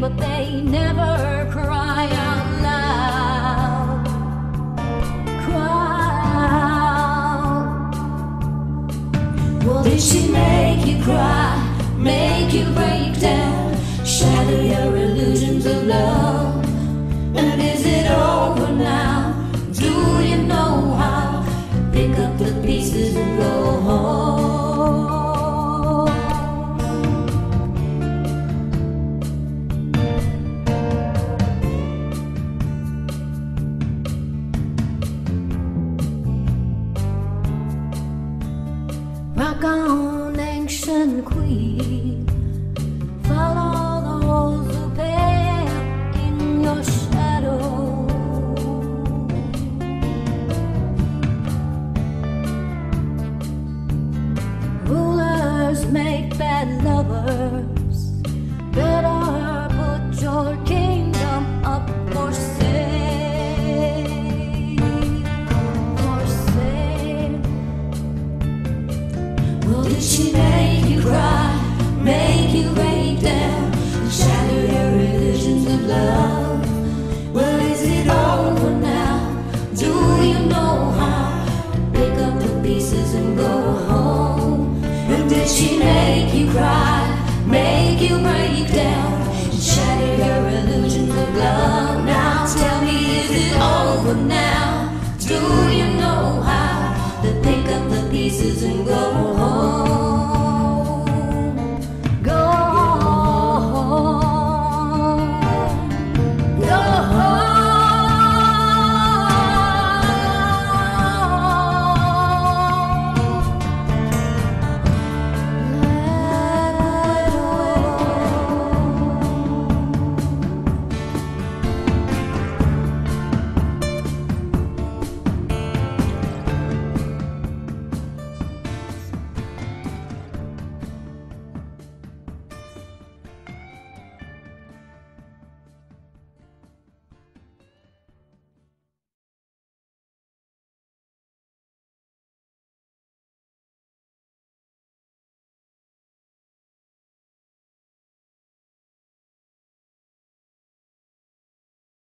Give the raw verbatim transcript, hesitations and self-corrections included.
but they never cry out loud. Cry out. Well, did she make you cry, make you break down, shatter your illusions of love? And is it over now? Do you know how? Pick up the pieces and go home. Rock on, ancient queen, follow those who pale in your shadow. Rulers make bad lovers, better put your kingdom up for sale, for sale. Well, did she make you cry, make you break down, shatter your illusions of love? Well, is it over now? Do you know how? Pick up the pieces and go home. And did she make you cry, make you break down, shatter your illusions of love? Now tell me, is it over now? Do you know how to pick up the pieces and go home?